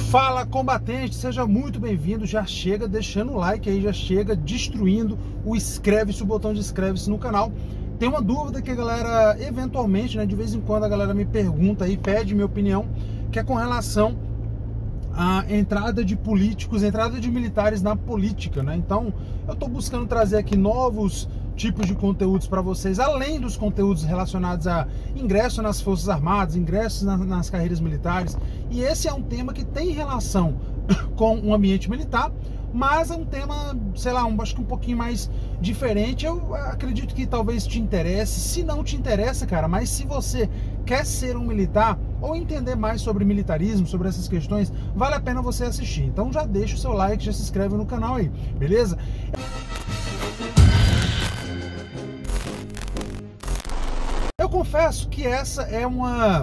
Fala, combatente, seja muito bem-vindo. Já chega deixando o like aí, já chega destruindo o inscreve-se, o botão de inscreve-se no canal. Tem uma dúvida que a galera, eventualmente, né, de vez em quando a galera me pergunta e pede minha opinião, que é com relação à entrada de políticos, entrada de militares na política, né? Então, eu tô buscando trazer aqui novos tipos de conteúdos para vocês, além dos conteúdos relacionados a ingresso nas Forças Armadas, ingressos nas carreiras militares. E esse é um tema que tem relação com o ambiente militar, mas é um tema, sei lá, acho que um pouquinho mais diferente. Eu acredito que talvez te interesse. Se não te interessa, cara, mas se você quer ser um militar ou entender mais sobre militarismo, sobre essas questões, vale a pena você assistir. Então já deixa o seu like, já se inscreve no canal aí, beleza? Eu confesso que essa é uma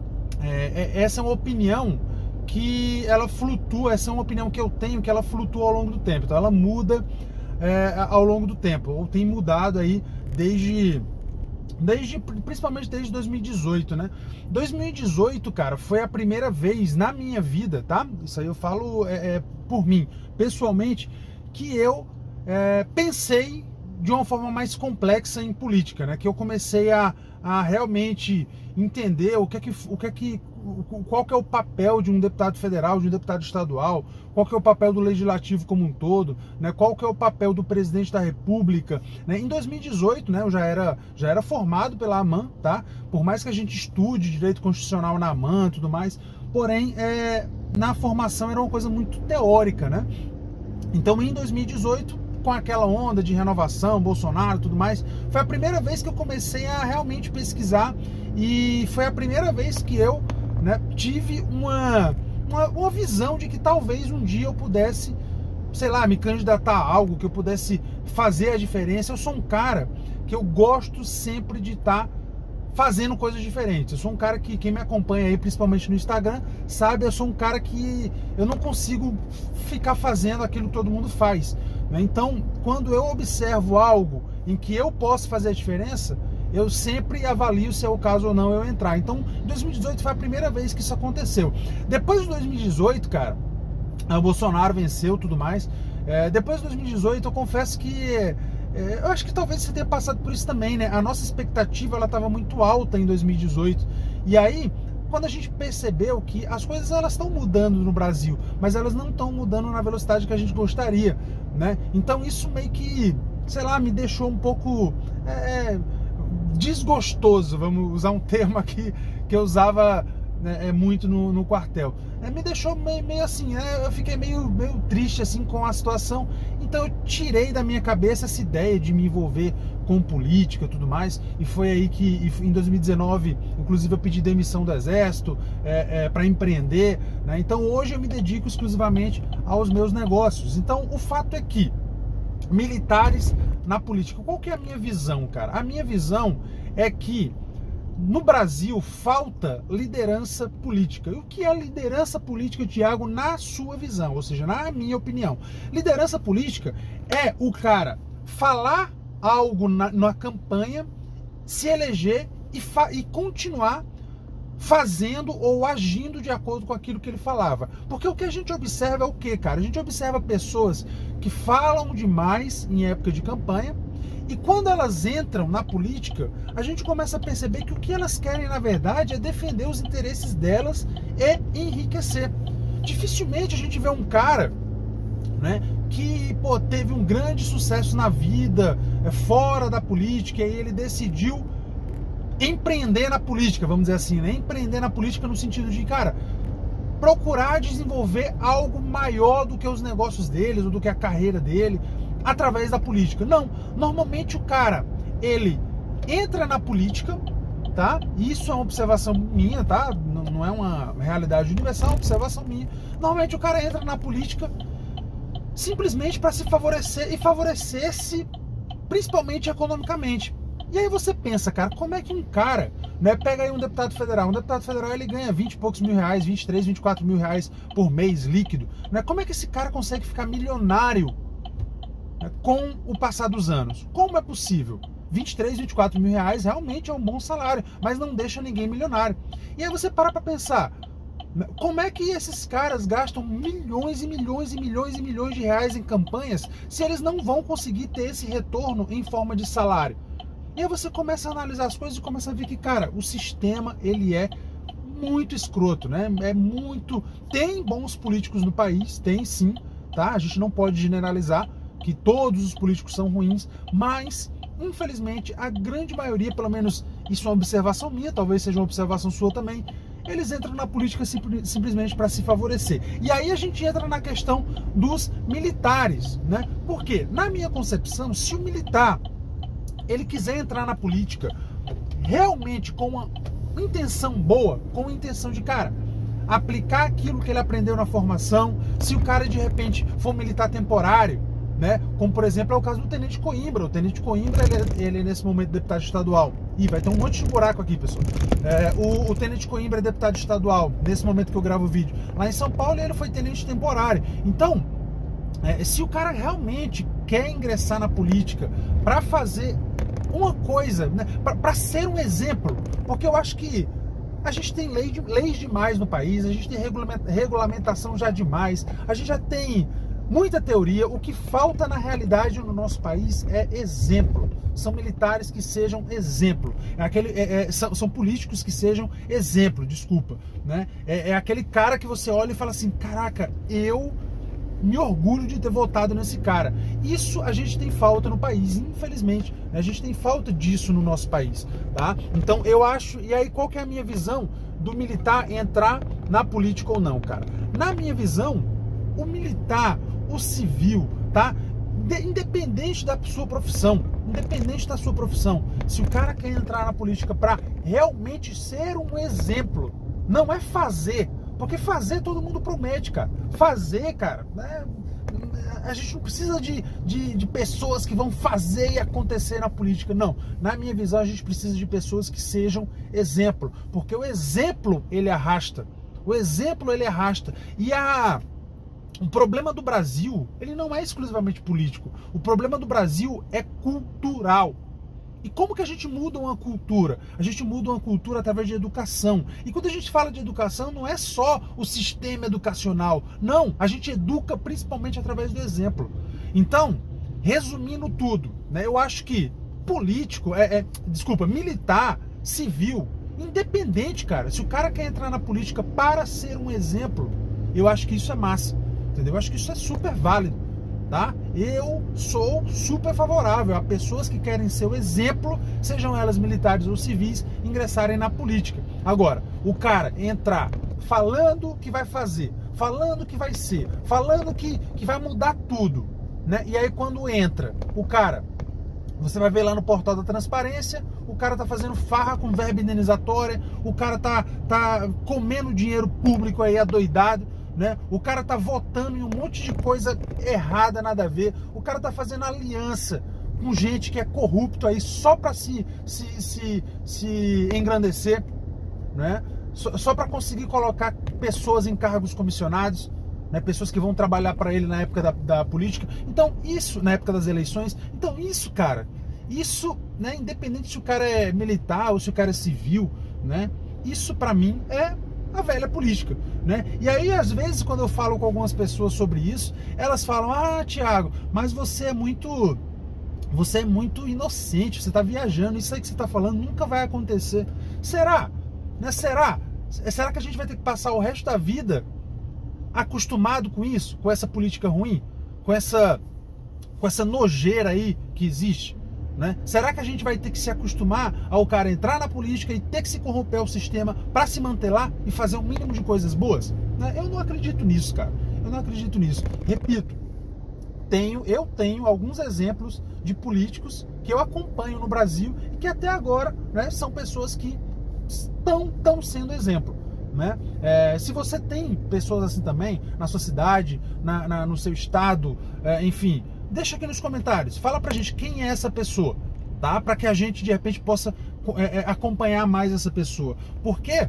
opinião que ela flutua, essa é uma opinião que eu tenho, que ela flutua ao longo do tempo. Então ela muda ao longo do tempo, ou tem mudado aí principalmente desde 2018, né? 2018, cara, foi a primeira vez na minha vida, tá? Isso aí eu falo por mim, pessoalmente, que eu pensei de uma forma mais complexa em política, né? Que eu comecei a realmente entender qual que é o papel de um deputado federal, de um deputado estadual, qual que é o papel do legislativo como um todo, né? Qual que é o papel do presidente da República, né? Em 2018, né, eu já era formado pela AMAN, tá? Por mais que a gente estude direito constitucional na AMAN e tudo mais, porém, na formação era uma coisa muito teórica, né? Então, em 2018, com aquela onda de renovação, Bolsonaro e tudo mais, foi a primeira vez que eu comecei a realmente pesquisar e foi a primeira vez que eu, né, tive uma visão de que talvez um dia eu pudesse, sei lá, me candidatar a algo, que eu pudesse fazer a diferença. Eu sou um cara que eu gosto sempre de estar fazendo coisas diferentes. Eu sou um cara que, quem me acompanha aí, principalmente no Instagram, sabe, eu sou um cara que eu não consigo ficar fazendo aquilo que todo mundo faz, né? Então, quando eu observo algo em que eu posso fazer a diferença, eu sempre avalio se é o caso ou não eu entrar. Então, 2018 foi a primeira vez que isso aconteceu. Depois de 2018, cara, o Bolsonaro venceu, tudo mais. Depois de 2018, eu confesso que eu acho que talvez você tenha passado por isso também, né? A nossa expectativa, ela estava muito alta em 2018. E aí, quando a gente percebeu que as coisas, elas estão mudando no Brasil, mas elas não estão mudando na velocidade que a gente gostaria, né? Então isso meio que, sei lá, me deixou um pouco desgostoso, vamos usar um termo aqui que eu usava, né, muito no quartel. Me deixou meio assim, eu fiquei meio triste assim com a situação. Então eu tirei da minha cabeça essa ideia de me envolver com política e tudo mais, e foi aí que em 2019, inclusive, eu pedi demissão do Exército para empreender, né? Então hoje eu me dedico exclusivamente aos meus negócios. Então o fato é que militares na política, qual que é a minha visão, cara? A minha visão é que no Brasil falta liderança política. E o que é liderança política, Thiago, na sua visão? Ou seja, na minha opinião, liderança política é o cara falar algo na campanha, se eleger e continuar fazendo ou agindo de acordo com aquilo que ele falava. Porque o que a gente observa é o quê, cara? A gente observa pessoas que falam demais em época de campanha, e quando elas entram na política, a gente começa a perceber que o que elas querem, na verdade, é defender os interesses delas e enriquecer. Dificilmente a gente vê um cara, né, que teve um grande sucesso na vida, fora da política, e aí ele decidiu empreender na política, vamos dizer assim, né? Empreender na política no sentido de, cara, procurar desenvolver algo maior do que os negócios deles, ou do que a carreira dele, através da política. Não, normalmente o cara, ele entra na política, tá? Isso é uma observação minha, tá? Não é uma realidade universal, é uma observação minha. Normalmente o cara entra na política simplesmente para se favorecer e favorecer-se principalmente economicamente. E aí você pensa, cara, como é que um cara, né, pega aí um deputado federal ele ganha 20 e poucos mil reais, 23, 24 mil reais por mês líquido, né? Como é que esse cara consegue ficar milionário, né, com o passar dos anos? Como é possível? 23, 24 mil reais realmente é um bom salário, mas não deixa ninguém milionário. E aí você para pra pensar, Como é que esses caras gastam milhões e milhões e milhões e milhões de reais em campanhas se eles não vão conseguir ter esse retorno em forma de salário? E aí você começa a analisar as coisas e começa a ver que, cara, o sistema, ele é muito escroto, né? É muito... Tem bons políticos no país, tem sim, tá? A gente não pode generalizar que todos os políticos são ruins, mas, infelizmente, a grande maioria, pelo menos isso é uma observação minha, talvez seja uma observação sua também, eles entram na política simplesmente para se favorecer. E aí a gente entra na questão dos militares, né? Porque, na minha concepção, se o militar ele quiser entrar na política realmente com uma intenção boa, com a intenção de, cara, aplicar aquilo que ele aprendeu na formação, se o cara de repente for militar temporário, né? Como por exemplo é o caso do Tenente Coimbra. O Tenente Coimbra, ele é nesse momento deputado estadual. Ih, vai ter um monte de buraco aqui, pessoal. O Tenente Coimbra é deputado estadual, nesse momento que eu gravo o vídeo. Lá em São Paulo ele foi tenente temporário. Então, se o cara realmente quer ingressar na política para fazer uma coisa, né, para ser um exemplo, porque eu acho que a gente tem leis demais no país, a gente tem regulamentação já demais, a gente já tem muita teoria. O que falta na realidade no nosso país é exemplo. São militares que sejam exemplo. São políticos que sejam exemplo, desculpa. Né? É aquele cara que você olha e fala assim, caraca, eu me orgulho de ter votado nesse cara. Isso a gente tem falta no país, infelizmente. A gente tem falta disso no nosso país, tá? Então eu acho... E aí qual que é a minha visão do militar entrar na política ou não, cara? Na minha visão, o militar, o civil, tá? Independente da sua profissão, se o cara quer entrar na política para realmente ser um exemplo, não é fazer, porque fazer todo mundo promete, cara. Fazer, cara, né? A gente não precisa de pessoas que vão fazer e acontecer na política, não. Na minha visão, a gente precisa de pessoas que sejam exemplo, porque o exemplo, ele arrasta. O exemplo, ele arrasta. E o problema do Brasil, ele não é exclusivamente político. O problema do Brasil é cultural. E como que a gente muda uma cultura? A gente muda uma cultura através de educação. E quando a gente fala de educação, não é só o sistema educacional. Não, a gente educa principalmente através do exemplo. Então, resumindo tudo, né, eu acho que político, militar, civil, independente, cara, se o cara quer entrar na política para ser um exemplo, eu acho que isso é massa. Entendeu? Eu acho que isso é super válido, tá? Eu sou super favorável a pessoas que querem ser o exemplo, sejam elas militares ou civis, ingressarem na política. Agora, o cara entrar falando que vai fazer, falando que vai ser, falando que vai mudar tudo, né? E aí quando entra, o cara, você vai ver lá no portal da transparência, o cara tá fazendo farra com verba indenizatória, o cara tá comendo dinheiro público aí adoidado, né? O cara tá votando em um monte de coisa errada, nada a ver. O cara tá fazendo aliança com gente que é corrupto aí só para se engrandecer, né? Só para conseguir colocar pessoas em cargos comissionados, né? Pessoas que vão trabalhar para ele na época da política. Então isso, na época das eleições. Então isso, cara, isso, né? Independente se o cara é militar ou se o cara é civil, né? Isso para mim é a velha política, né? E aí, às vezes, quando eu falo com algumas pessoas sobre isso, elas falam, Thiago, mas você é muito inocente, você tá viajando, isso aí que você tá falando nunca vai acontecer. Será? Né? Será que a gente vai ter que passar o resto da vida acostumado com isso, com essa política ruim, com essa nojeira aí que existe? Né? Será que a gente vai ter que se acostumar ao cara entrar na política e ter que se corromper o sistema para se manter lá e fazer um mínimo de coisas boas? Né? Eu não acredito nisso, cara. Eu não acredito nisso. Repito, eu tenho alguns exemplos de políticos que eu acompanho no Brasil e que até agora, né, são pessoas que estão sendo exemplo. Né? Se você tem pessoas assim também na sua cidade, no seu estado, enfim, deixa aqui nos comentários, fala pra gente quem é essa pessoa, tá? Para que a gente de repente possa acompanhar mais essa pessoa, porque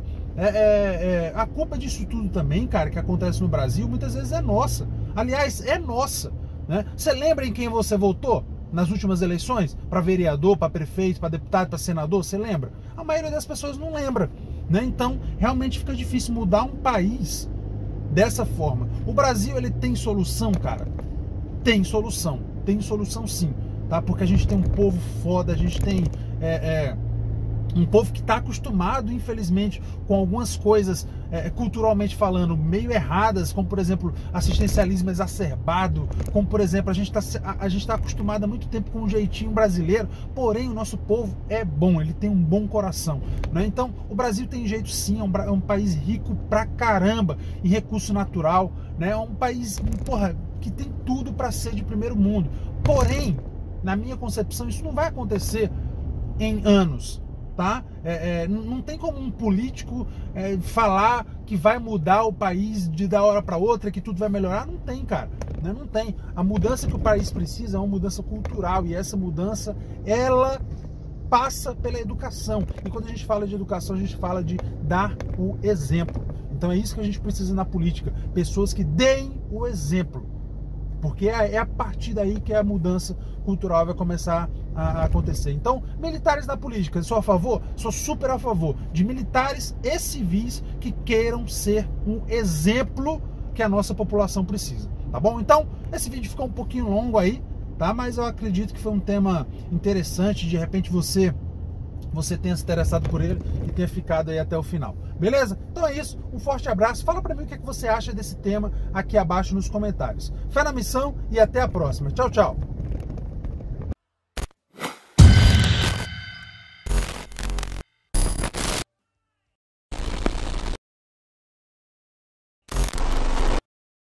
a culpa disso tudo também, cara, que acontece no Brasil, muitas vezes é nossa. Aliás, é nossa, né? Você lembra em quem você votou nas últimas eleições? Para vereador, para prefeito, para deputado, para senador? Você lembra? A maioria das pessoas não lembra, né? Então, realmente fica difícil mudar um país dessa forma. O Brasil, ele tem solução, cara? Tem solução sim, tá? Porque a gente tem um povo foda, a gente tem um povo que está acostumado, infelizmente, com algumas coisas, culturalmente falando, meio erradas, como, por exemplo, assistencialismo exacerbado, como, por exemplo, a gente tá acostumado há muito tempo com um jeitinho brasileiro, porém, o nosso povo é bom, ele tem um bom coração, né? Então, o Brasil tem jeito sim, é um país rico pra caramba em recurso natural, né? É um país, porra, que tem tudo para ser de primeiro mundo. Porém, na minha concepção, isso não vai acontecer em anos, tá? Não tem como um político falar que vai mudar o país de da hora para outra, que tudo vai melhorar. Não tem, cara, né? Não tem. A mudança que o país precisa é uma mudança cultural, e essa mudança, ela passa pela educação. E quando a gente fala de educação, a gente fala de dar o exemplo. Então é isso que a gente precisa na política, pessoas que deem o exemplo, porque é a partir daí que a mudança cultural vai começar a acontecer. Então, militares na política, sou a favor? Sou super a favor de militares e civis que queiram ser um exemplo que a nossa população precisa, tá bom? Então, esse vídeo ficou um pouquinho longo aí, tá? Mas eu acredito que foi um tema interessante, de repente você tenha se interessado por ele e tenha ficado aí até o final. Beleza? Então é isso, um forte abraço. Fala pra mim o que você acha desse tema aqui abaixo nos comentários. Fé na missão e até a próxima. Tchau, tchau.